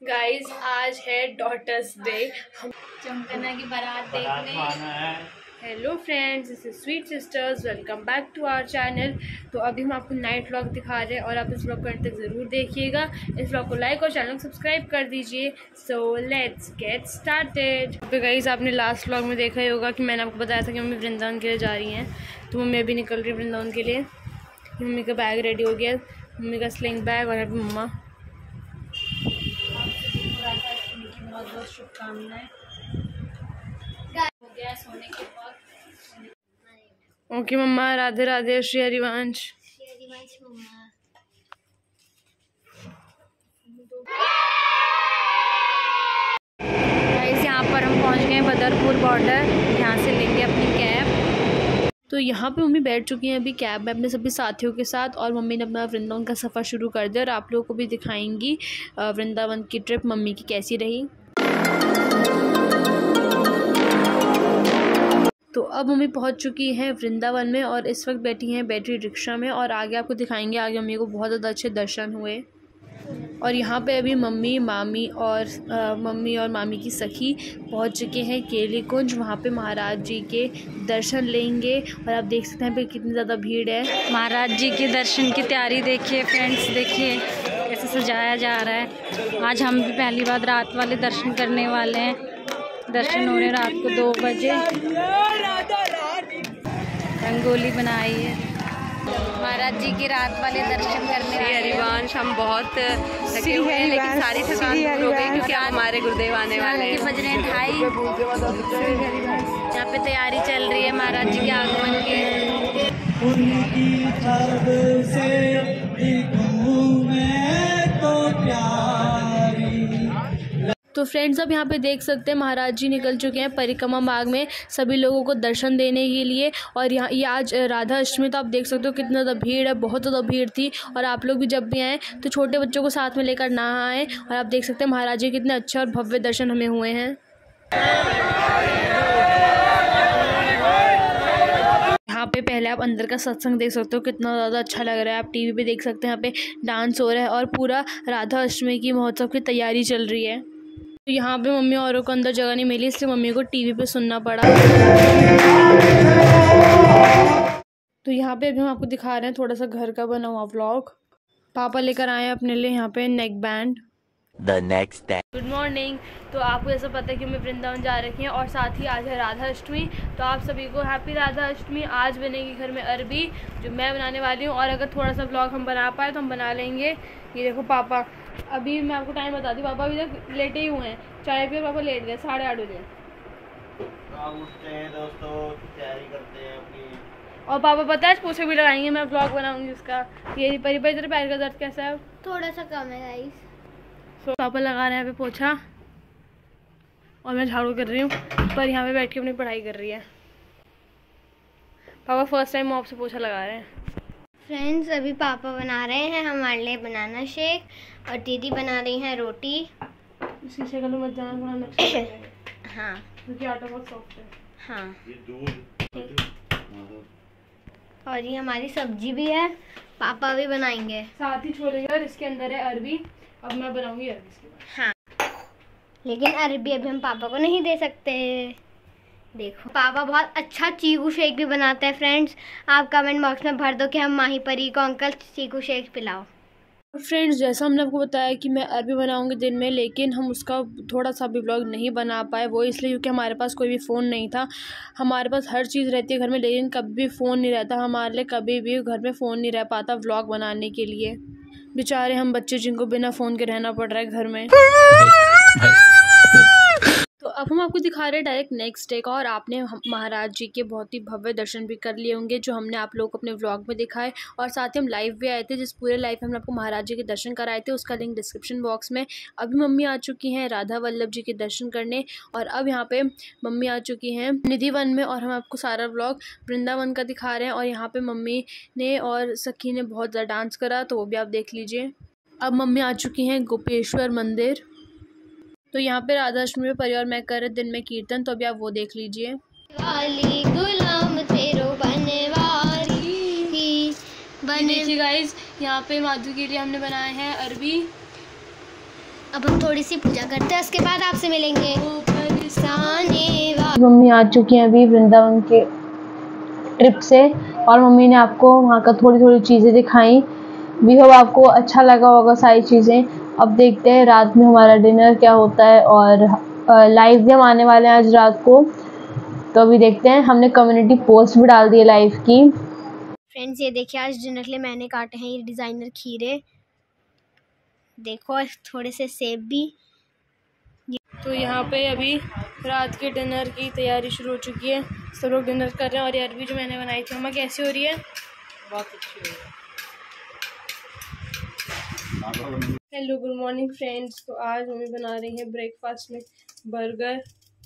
Guys आज है daughters day. हम चमकना की बारात देखने। Hello friends, this is sweet sisters, welcome back to our channel. तो अभी हम आपको नाइट व्लॉग दिखा रहे हैं और आप इस व्लॉग को अंत तक ज़रूर देखिएगा। इस व्लॉग को लाइक और चैनल को सब्सक्राइब कर दीजिए। So let's get started. तो गाइस आपने लास्ट व्लॉग में देखा ही होगा कि मैंने आपको बताया था कि मम्मी वृंदावन के लिए जा रही हैं। तो मम्मी अभी निकल रही है वृंदावन के लिए। मम्मी का बैग रेडी हो गया, मम्मी का स्लिंग बैग और अभी मम्मा। बहुत बहुत शुभकामनाएं। हो गया सोने के बाद। ओके मम्मा, राधे राधे। श्री हरिवंश। गाइस यहाँ पर हम पहुँच गए बदरपुर बॉर्डर। यहाँ से लेंगे अपनी कैब। तो यहाँ पे मम्मी बैठ चुकी हैं अभी कैब में अपने सभी साथियों के साथ, और मम्मी ने अपना वृंदावन का सफ़र शुरू कर दिया और आप लोगों को भी दिखाएंगी वृंदावन की ट्रिप मम्मी की कैसी रही। तो अब मम्मी पहुंच चुकी हैं वृंदावन में और इस वक्त बैठी हैं बैटरी रिक्शा में, और आगे आपको दिखाएंगे। आगे मम्मी को बहुत ज़्यादा अच्छे दर्शन हुए। और यहाँ पे अभी मम्मी मामी और मामी की सखी पहुँच चुके हैं केली कुंज। वहाँ पे महाराज जी के दर्शन लेंगे और आप देख सकते हैं पे कितनी ज़्यादा भीड़ है। महाराज जी के दर्शन की तैयारी देखिए फ्रेंड्स, देखिए कैसे सजाया जा रहा है। आज हम भी पहली बार रात वाले दर्शन करने वाले हैं। दर्शन हो रहे हैं रात को 2 बजे। रंगोली बनाई है महाराज जी के रात वाले दर्शन करने। हरिवंश, हम बहुत थके हुए हैं लेकिन सारी थकान दूर हो गई क्योंकि हमारे गुरुदेव आने वाले हैं। बज रहे हैं 2:30। यहाँ पे तैयारी चल रही है महाराज जी के आगमन की। तो फ्रेंड्स अब यहाँ पे देख सकते हैं महाराज जी निकल चुके हैं परिक्रमा मार्ग में सभी लोगों को दर्शन देने के लिए। और यहाँ ये आज राधा अष्टमी, तो आप देख सकते हो कितना ज़्यादा भीड़ है, बहुत ज़्यादा भीड़ थी। और आप लोग भी जब भी आएँ तो छोटे बच्चों को साथ में लेकर ना आएँ। और आप देख सकते हैं महाराज जी कितने अच्छे और भव्य दर्शन हमें हुए हैं। यहाँ पे पहले आप अंदर का सत्संग देख सकते हो, कितना ज़्यादा अच्छा लग रहा है। आप टीवी पे देख सकते हैं, यहाँ पे डांस हो रहा है और पूरा राधा अष्टमी की महोत्सव की तैयारी चल रही है। तो यहाँ पे मम्मी औरों को अंदर जगह नहीं मिली, इसलिए मम्मी को टीवी पे सुनना पड़ा। तो यहाँ पे अभी हम आपको दिखा रहे हैं थोड़ा सा घर का बना हुआ व्लॉग। पापा लेकर आए हैं अपने लिए यहाँ पे neck band. The next day. Good morning. तो आपको ऐसा पता है कि मैं वृंदावन जा रखी हैं और साथ ही आज है राधा अष्टमी। तो आप सभी को हैप्पी राधा अष्टमी। आज बनेगी घर में अरबी जो मैं बनाने वाली हूँ, और अगर थोड़ा सा व्लॉग हम बना पाए तो हम बना लेंगे। ये देखो पापा, अभी मैं आपको टाइम बता दी, पापा अभी तक लेटे ही हुए हैं। चाय पे पापा लेट गए 8:30 बजे। उठते हैं दोस्तों, तैयारी करते हैं अपनी। और पापा पता है पोछे भी लगाएंगे, मैं व्लॉग बनाऊंगी उसका। ये परी तेरे पैर का दर्द कैसा है? थोड़ा सा कम है गाइस। तो पापा लगा रहे हैं पे पोछा और मैं झाड़ू कर रही हूँ, पर यहाँ पे बैठ के अपनी पढ़ाई कर रही है। पापा फर्स्ट टाइम मॉप से पोछा लगा रहे हैं। फ्रेंड्स अभी पापा बना रहे हैं हमारे लिए बनाना शेक और दीदी बना रही हैं रोटी। शीशे का तो मत जाना थोड़ा। हाँ क्योंकि आटा बहुत सॉफ्ट है। हाँ, और ये हमारी सब्जी भी है, पापा भी बनाएंगे। साथ ही छोले, और इसके अंदर है अरबी। अब मैं बनाऊंगी अरबी इसके बाद। हाँ, लेकिन अरबी अभी हम पापा को नहीं दे सकते। देखो पापा बहुत अच्छा चीकू शेक भी बनाते हैं। फ्रेंड्स आप कमेंट बॉक्स में भर दो कि हम माही परी को अंकल चीकू शेक पिलाओ। फ्रेंड्स जैसा हमने आपको बताया कि मैं अरबी बनाऊंगी दिन में, लेकिन हम उसका थोड़ा सा भी व्लॉग नहीं बना पाए। वो इसलिए क्योंकि हमारे पास कोई भी फ़ोन नहीं था। हमारे पास हर चीज़ रहती है घर में, लेकिन कभी भी फ़ोन नहीं रहता हमारे लिए। कभी भी घर में फ़ोन नहीं रह पाता व्लॉग बनाने के लिए। बेचारे हम बच्चे जिनको बिना फ़ोन के रहना पड़ रहा है घर में। तो अब हम आपको दिखा रहे हैं डायरेक्ट नेक्स्ट डे का, और आपने महाराज जी के बहुत ही भव्य दर्शन भी कर लिए होंगे जो हमने आप लोगों को अपने व्लॉग में दिखाए। और साथ ही हम लाइव भी आए थे, जिस पूरे लाइव में हमने आपको महाराज जी के दर्शन कराए थे, उसका लिंक डिस्क्रिप्शन बॉक्स में। अभी मम्मी आ चुकी हैं राधा वल्लभ जी के दर्शन करने, और अब यहाँ पे मम्मी आ चुकी हैं निधि वन में, और हम आपको सारा व्लॉग वृंदावन का दिखा रहे हैं। और यहाँ पर मम्मी ने और सखी ने बहुत ज़्यादा डांस करा, तो वो भी आप देख लीजिए। अब मम्मी आ चुकी हैं गोपेश्वर मंदिर। तो यहाँ पे राधा अष्टमी में परिवार मैं कर रहे दिन में कीर्तन, तो अभी आप वो देख लीजिए। गाइस यहाँ पे माधु के लिए हमने बनाए हैं अरबी। अब हम थोड़ी सी पूजा करते हैं, उसके बाद आपसे मिलेंगे। मम्मी आ चुकी हैं अभी वृंदावन के ट्रिप से, और मम्मी ने आपको वहाँ का थोड़ी थोड़ी चीज़ें दिखाई। वी होप आपको अच्छा लगा होगा सारी चीज़ें। अब देखते हैं रात में हमारा डिनर क्या होता है, और लाइव भी हम आने वाले हैं आज रात को, तो अभी देखते हैं। हमने कम्युनिटी पोस्ट भी डाल दी है लाइव की। फ्रेंड्स ये देखिए, आज डिनर के लिए मैंने काटे हैं ये डिज़ाइनर खीरे, देखो थोड़े से सेब भी। तो यहाँ पे अभी रात के डिनर की तैयारी शुरू हो चुकी है, सब लोग डिनर कर रहे हैं। और ये अरबी जो मैंने बनाई थी मम्मा कैसी हो रही है? बहुत अच्छी है। Hello good morning friends. तो आज मम्मी बना रही है ब्रेकफास्ट में बर्गर।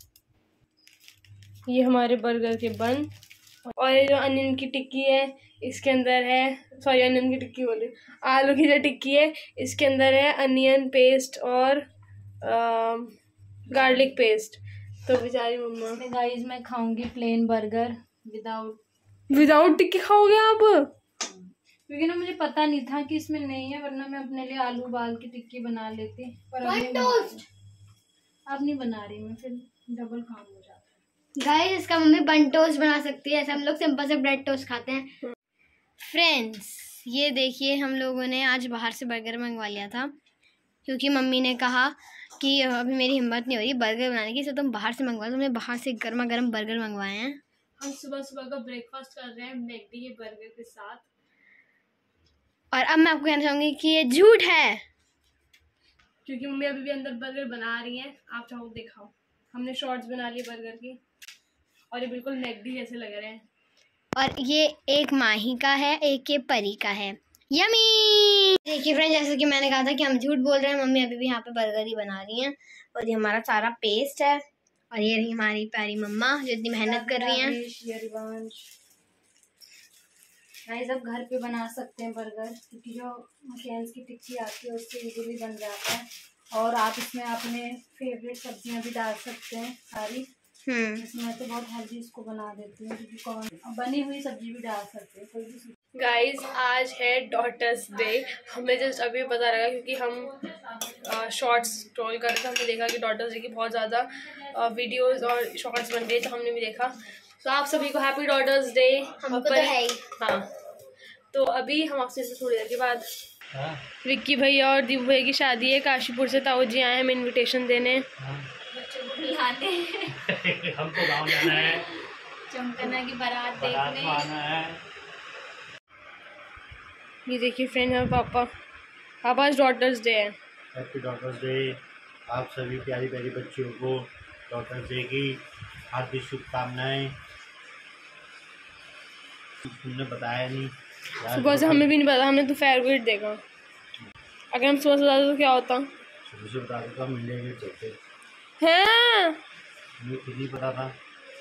ये हमारे बर्गर के बन, और ये जो अनियन की टिक्की है इसके अंदर है, सॉरी अनियन की टिक्की बोल रही, आलू की जो टिक्की है इसके अंदर है अनियन पेस्ट और गार्लिक पेस्ट। तो बेचारी मम्मा। गाइस मैं खाऊंगी प्लेन बर्गर विदाउट टिक्की खाओगे आप? क्योंकि ना मुझे पता नहीं था कि इसमें नहीं है, वरना मैं अपने लिए आलू उबाल की टिक्की बना लेती, पर अब नहीं बना रही मैं, फिर डबल काम हो जाता है। गाइस इसका मम्मी बन टोस्ट बना सकती है, ऐसे हम लोग सिंपल से ब्रेड टोस्ट खाते हैं। फ्रेंड्स ये देखिए, हम लोगों ने आज बाहर से बर्गर मंगवा लिया था, क्योंकि मम्मी ने कहा कि अभी मेरी हिम्मत नहीं हो रही बर्गर बनाने की, तो तुम बाहर से मंगवा। तो हमने बाहर से गर्मा गर्म बर्गर मंगवाए हैं। हम सुबह सुबह का ब्रेकफास्ट कर रहे हैं मैकडी के बर्गर के साथ। और अब मैं आपको कहना चाहूँगी कि ये झूठ है, क्योंकि मम्मी अभी भी अंदर बर्गर बना रही हैं। आप चाहो दिखाओ। हमने शॉर्ट्स बना लिए बर्गर की, और ये बिल्कुल मैकडी जैसे लग रहे हैं। और ये एक माही का है, एक ये परी का है। यमी। देखिए फ्रेंड, जैसे कि मैंने कहा था कि हम झूठ बोल रहे हैं, मम्मी अभी भी यहाँ पे बर्गर ही बना रही हैं। और ये हमारा सारा पेस्ट है, और ये रही हमारी प्यारी मम्मा जो इतनी मेहनत कर रही हैं। गाइस अब घर पे बना सकते हैं बर्गर, क्योंकि जो मकैन्स की टिक्की आती है उससे इजीली बन जाता है। और आप इसमें अपने फेवरेट सब्जियां भी डाल सकते हैं सारी। मैं तो बहुत हेल्दी इसको बना देती हूँ, क्योंकि कौन बनी हुई सब्जी भी डाल सकते हैं कोई भी। गाइज आज है डॉटर्स डे। हमें जस्ट अभी पता लगा, क्योंकि हम शॉर्ट्स स्क्रॉल कर रहे थे, हमने देखा कि डॉटर्स डे की बहुत ज़्यादा वीडियोस और शॉर्ट्स बन रही है, तो हमने भी देखा। तो आप सभी को हैप्पी डॉटर्स डे। हमको तो है ही। हाँ, तो अभी हम आपसे थोड़ी देर के बाद विक्की भैया और दीपू भैया की शादी है, काशीपुर से ताऊ जी आए हैं हमें इन्विटेशन देने। हमको गाँव जाना है, चमकना की बारात देखने आना है। ये देखिए फ्रेंड, हमारे पापा आज डॉटर्स डे है। Happy daughters day. आप सभी प्यारी प्यारी बच्चियों को डॉटर्स डे की हार्दिक शुभकामनाएं। तुमने बताया नहीं सुबह से, हमें भी नहीं पता, हमने तो फेवरेट देखा। अगर हम सुबह से बताते तो क्या होता? सुबह से बता देता, मिलेंगे चलते हैं, मुझे खुद ही पता था।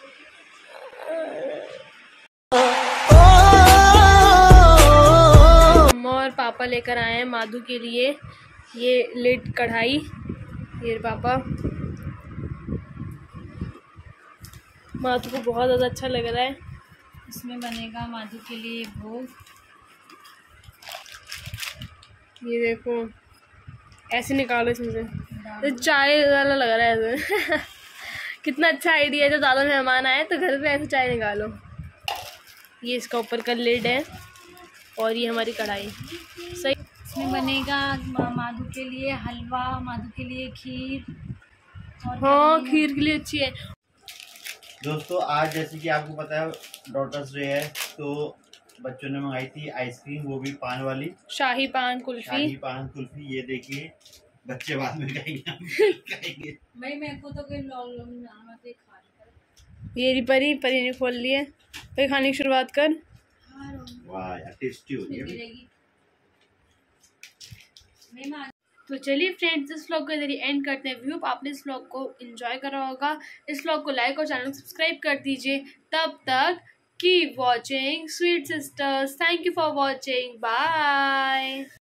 मम्मा और पापा लेकर आए हैं माधु के लिए ये लिड कढ़ाई। ये पापा, माधु को बहुत ज़्यादा अच्छा लग रहा है। इसमें बनेगा माधु के लिए भोग। ये देखो, ऐसे निकालो इसमें से, तो चाय वाला लग रहा है ऐसे। कितना अच्छा आइडिया है, जब ज़्यादा मेहमान आए तो घर पे ऐसे चाय निकालो। ये इसका ऊपर का लिड है, और ये हमारी कढ़ाई। सही। इसमें बनेगा माधु के लिए हलवा, माधु के लिए खीर। हाँ, खीर के लिए अच्छी है। दोस्तों आज जैसे कि आपको पता है डॉटर्स डे है, तो बच्चों ने मंगाई थी आइसक्रीम, वो भी पान वाली, शाही पान कुल्फी। ये देखिए, बच्चे बाद में खाएंगे। भाई मेरे को तो कोई प्रॉब्लम नहीं, खा। ये परी ने खोल लिए, तो खाने की शुरुआत कर। वाह यार, टेस्टी हो रही है। तो चलिए फ्रेंड्स, इस व्लॉग को इधर ही एंड करते हैं। व्यू आपने इस व्लॉग को एंजॉय करा होगा। इस व्लॉग को लाइक और चैनल को सब्सक्राइब कर दीजिए। तब तक keep watching sweet sisters. Thank you for watching. Bye.